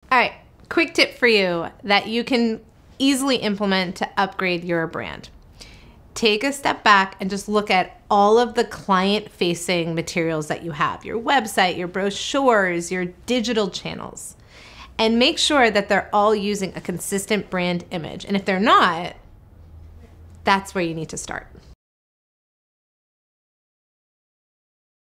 All right, quick tip for you that you can easily implement to upgrade your brand. Take a step back and just look at all of the client-facing materials that you have, your website, your brochures, your digital channels, and make sure that they're all using a consistent brand image. And if they're not, that's where you need to start.